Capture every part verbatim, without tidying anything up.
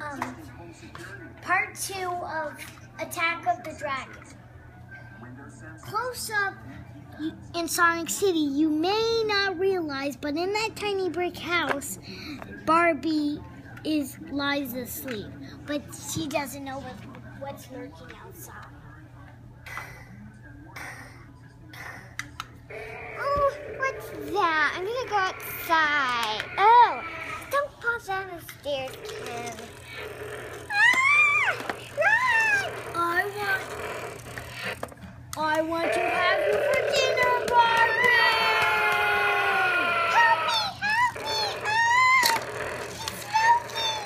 um, part two of Attack of the Dragon. Close up in Sonic City, you may not realize, but in that tiny brick house, Barbie is lies asleep, but she doesn't know what, what's lurking outside. Oh, what's that? I'm gonna go outside. Oh, don't fall down the stairs, Ken. Ah! Run! I want, I want to have you for dinner, Barbie! Help me! Help me! Ah! He's smoking!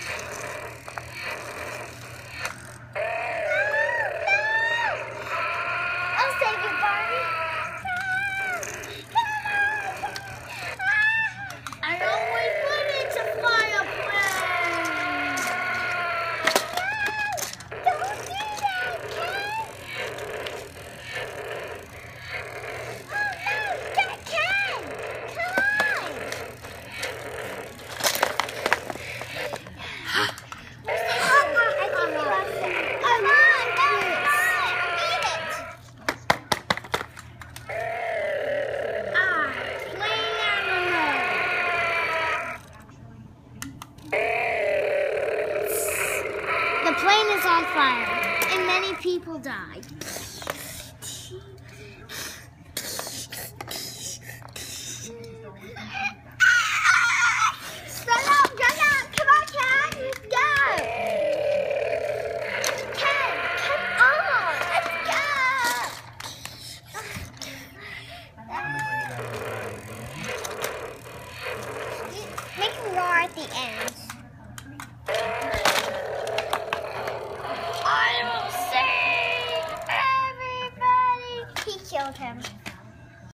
I'll save you, Barbie. I always wanted to fly a plane! Don't do that, Ken! Oh no, Ken! Come on! We're safe. I think we lost it. Come on, no, come on! Beat it! Ah, plane animal! The plane is on fire, and many people died. Run out, run out! Come on, Ken! Let's go! Ken, come on! Let's go! Make him roar at the end. I will save everybody! He killed him.